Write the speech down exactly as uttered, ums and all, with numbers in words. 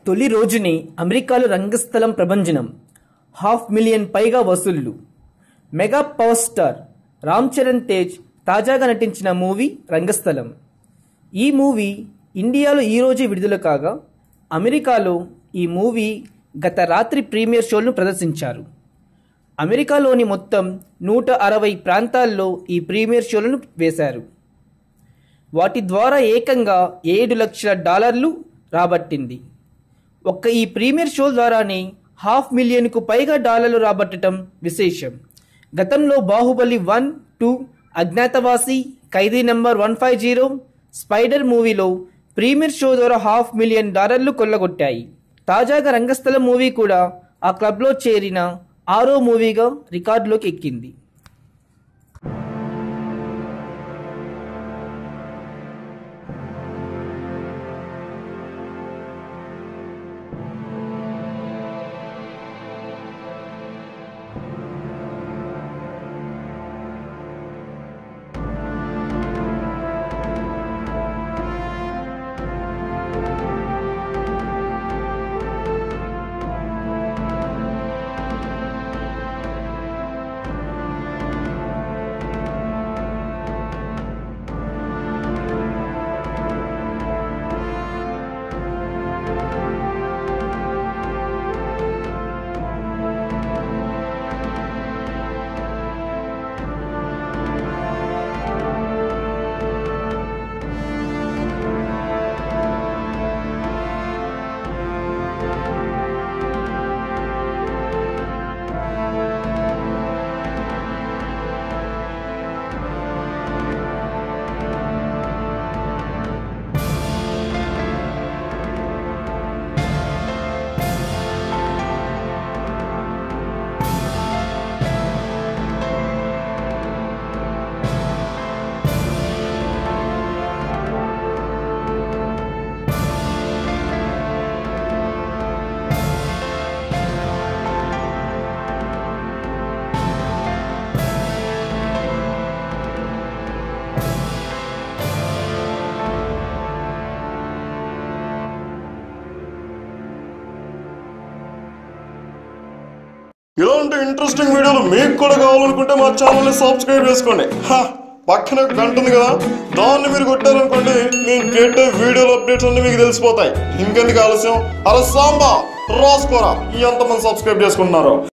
తొలి రోజునే అమెరికాలో రంగస్థలం ప్రభంజనం. హాఫ్ మిలియన్ పైగా వసూళ్లు. Mega power star Ram Charan Tej తాజాగా నటించిన మూవీ రంగస్థలం. ఈ మూవీ ఇండియాలో ఈరోజే విడుదల కాగా అమెరికాలో ఈ మూవీ గత రాత్రి ప్రీమియర్ షోలను ప్రదర్శించారు. అమెరికాలోని మొత్తం నూట అరవై ప్రాంతాల్లో ఈ ప్రీమియర్ షోలను వేశారు. వాటి ద్వారా ఏకంగా ఏడు లక్షల డాలర్లు రాబట్టింది. ఒక్క ఈ ప్రీమియర్ షో ద్వారానే హాఫ్ మిలియన్కు పైగా డాలర్లు రాబట్టడం విశేషం. గతంలో Baahubali one two, Agnyaathavasi, Khaidi number one five zero, Spyder మూవీలో ప్రీమియర్ షో ద్వారా హాఫ్ మిలియన్ డాలర్లు కొల్లగొట్టాయి. తాజాగా రంగస్థలం మూవీ కూడా ఆ క్లబ్లో చేరిన ఆరో మూవీగా రికార్డులోకి ఎక్కింది. ఇలాంటి ఇంట్రెస్టింగ్ వీడియోలు మీకు కూడా కావాలనుకుంటే మా ఛానల్ని సబ్స్క్రైబ్ చేసుకోండి. పక్కన గంట ఉంది కదా, దాన్ని మీరు కొట్టారనుకోండి, నేను పెట్టే వీడియోల అప్డేట్స్ అన్ని మీకు తెలిసిపోతాయి. ఇంకెందుకు ఆలస్యం, అరే సాంబా రాసుకోరా ఎంతమంది సబ్స్క్రైబ్ చేసుకుంటున్నారో.